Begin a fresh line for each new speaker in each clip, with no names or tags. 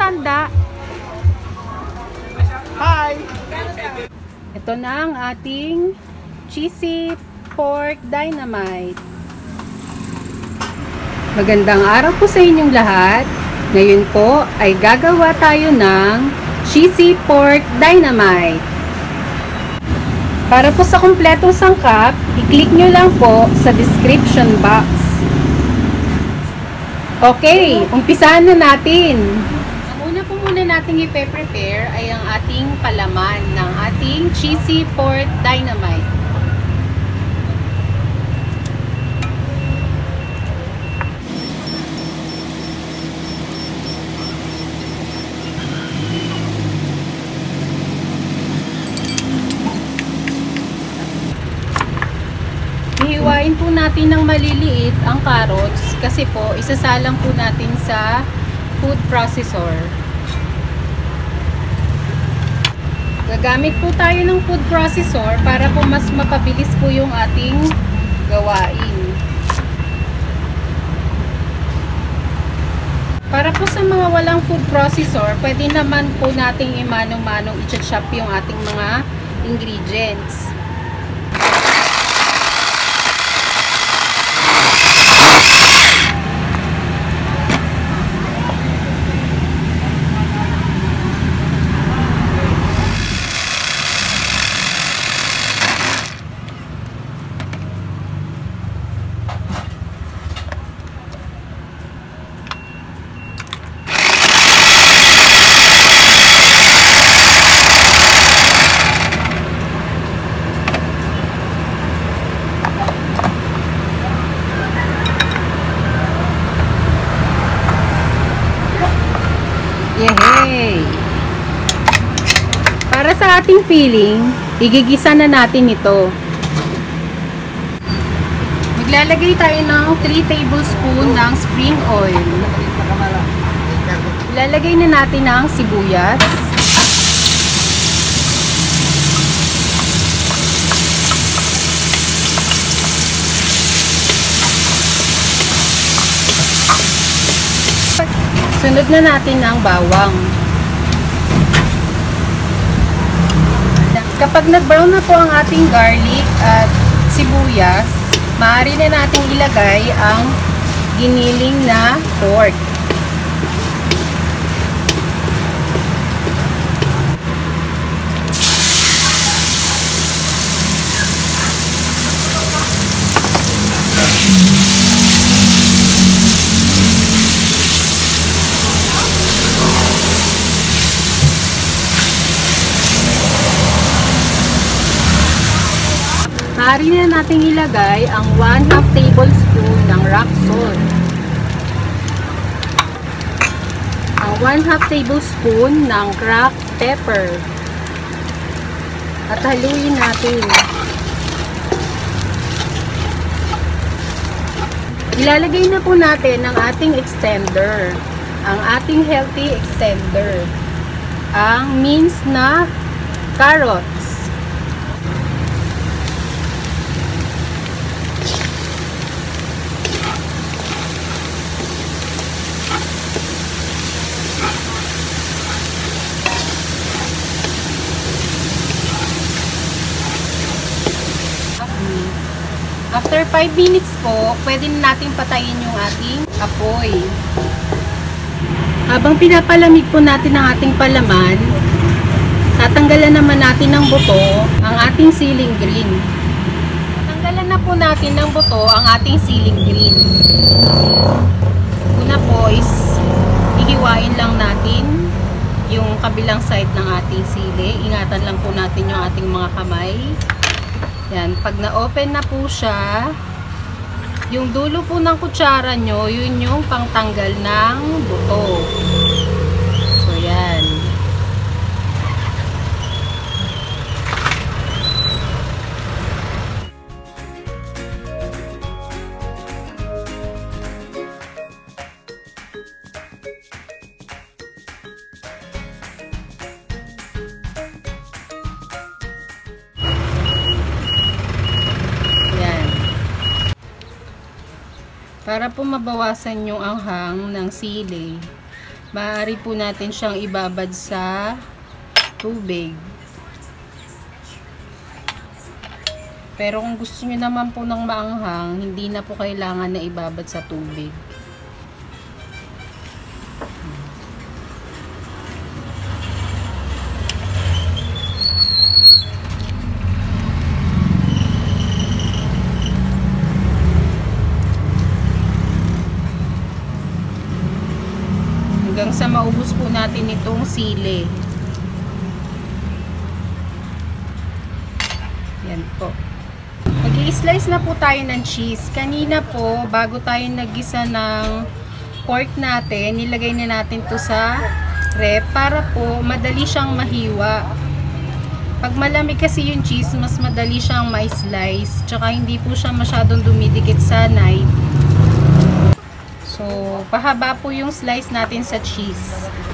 matanda.
Hi!
Ito na ang ating cheesy pork dynamite. Magandang araw po sa inyong lahat. Ngayon po ay gagawa tayo ng cheesy pork dynamite. Para po sa kumpletong sangkap, i-click nyo lang po sa description box. Okay, umpisahan na natin. Ang una po muna nating i-prepare ay ang ating palaman ng ating cheesy pork dynamite. Hihiwain po natin ng maliliit ang carrots kasi po isasalang po natin sa food processor. Gagamit po tayo ng food processor para po mas mapabilis po yung ating gawain. Para po sa mga walang food processor, pwede naman po nating imanong-manong i-chop yung ating mga ingredients. Yehey! Para sa ating filling, igigisa na natin ito. Maglalagay tayo ng 3 tablespoon ng spring oil. Ilalagay na natin ang sibuyas. Sunod na natin ang bawang. Kapag nag-brown na po ang ating garlic at sibuyas, maaari na natin ilagay ang giniling na pork. Maaari na natin ilagay ang 1/2 tablespoon ng rock salt. Ang 1/2 tablespoon ng cracked pepper. At haluin natin. Ilalagay na po natin ang ating extender. Ang ating healthy extender. Ang minced na carrots. After 5 minutes po, pwede na natin patayin yung ating apoy. Habang pinapalamig po natin ang ating palaman, tatanggalan naman natin ng buto ang ating ceiling green. Tatanggalan na po natin ng buto ang ating ceiling green. Una po is, hihiwain lang natin yung kabilang side ng ating sili. Ingatan lang po natin yung ating mga kamay. Yan, pag na-open na po siya, yung dulo po ng kutsara nyo, yun yung pangtanggal ng buto. So, yan. Para po mabawasan yung anghang ng sili, maaari po natin siyang ibabad sa tubig. Pero kung gusto niyo naman po ng maanghang, hindi na po kailangan na ibabad sa tubig. Hanggang sa maubos po natin itong sili. Yan po. Mag-i-slice na po tayo ng cheese. Kanina po, bago tayo naggisa ng pork natin, nilagay na natin to sa ref para po madali siyang mahiwa. Pag malamig kasi yung cheese, mas madali siyang ma-slice. Tsaka hindi po siya masyadong dumidikit sa knife. So, pahaba po yung slice natin sa cheese.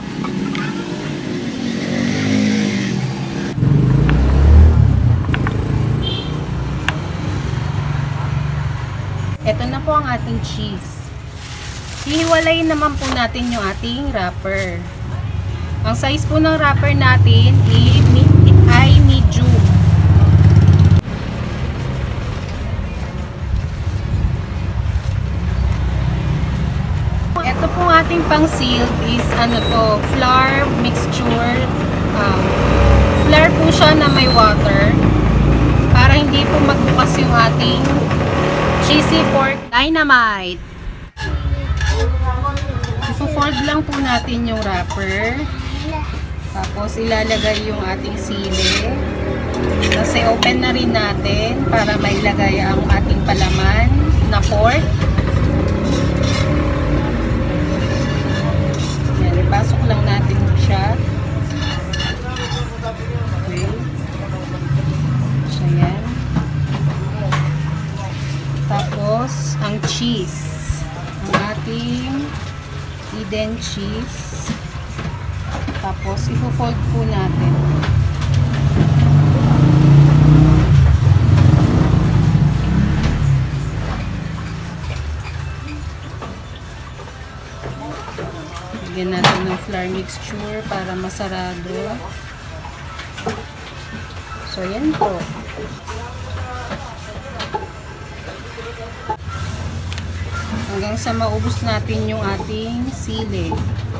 Ito na po ang ating cheese. Hihiwalayin naman po natin yung ating wrapper. Ang size po ng wrapper natin ay medium. Ito pong ating pang-sealed is flour mixture. Flour po siya na may water para hindi po magbukas yung ating cheesy pork dynamite. Ipo-fold lang po natin yung wrapper. Tapos ilalagay yung ating sili. Tapos i-open na rin natin para mailagay ang ating palaman na pork. Pasok lang natin siya. Okay. So, yan. Tapos, ang cheese. Ang ating Eden cheese. Tapos, ipo-fold po natin. Lagyan natin ng flour mixture para masarado. So, yan po. Hanggang sa maubos natin yung ating sili.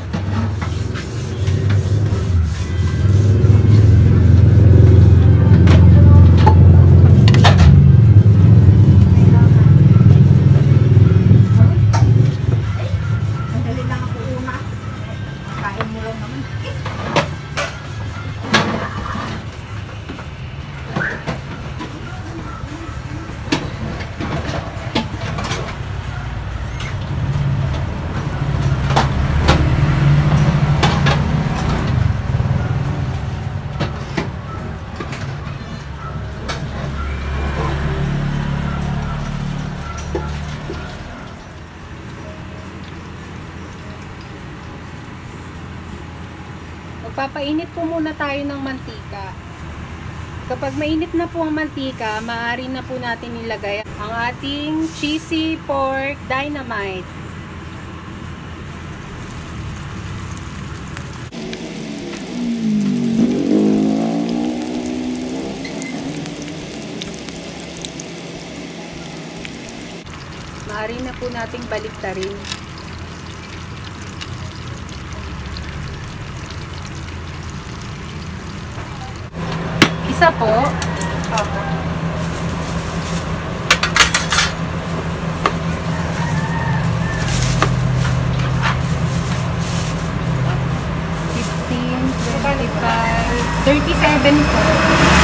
Magpapainit po muna tayo ng mantika. Kapag mainit na po ang mantika, maaari na po natin ilagay ang ating cheesy pork dynamite. Maaari na po nating baliktarin. Isa po. Opo. $15, $35, $37 po.